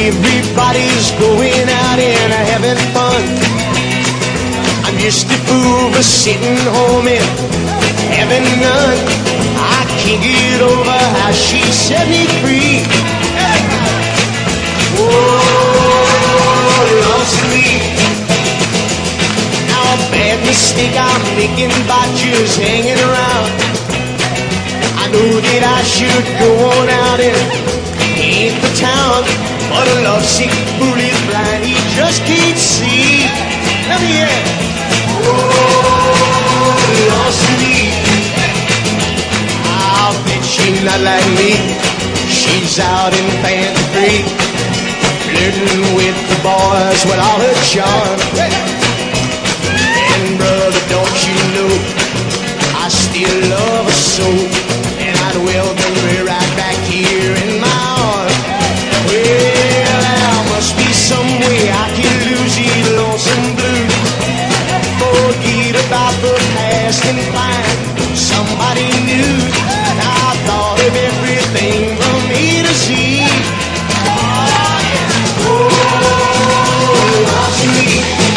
Everybody's going out and having fun. I'm just a fool for sitting home and having none. I can't get over how she's set me free. Oh, lost me. Now a bad mistake I'm making by just hanging around. I know that I should go on out and paint the town, but a lovesick fool is blind, he just can't see. Let me hear it. Oh, lost me. I'll bet she's not like me. She's out in fancy free, flirting with the boys with all her charm. And brother, don't you know, I still love her so, and I'd welcome her right back here in my arms. Well, there must be some way I can lose these lonesome blues, forget about the past and find somebody new. I thought of everything from A to Z. Oh, lost me.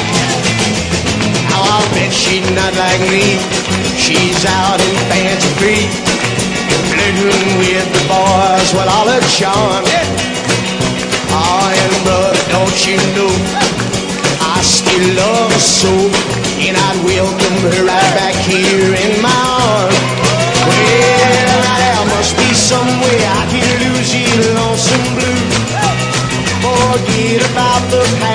Now I'll bet she's not like me. She's out in fancy free, flirting with the boys with all her charm. Oh, and brother, don't you know, I still love her so, and I'd welcome her right back here in my arms. Well, there must be some way I can lose these lonesome blues, forget about the past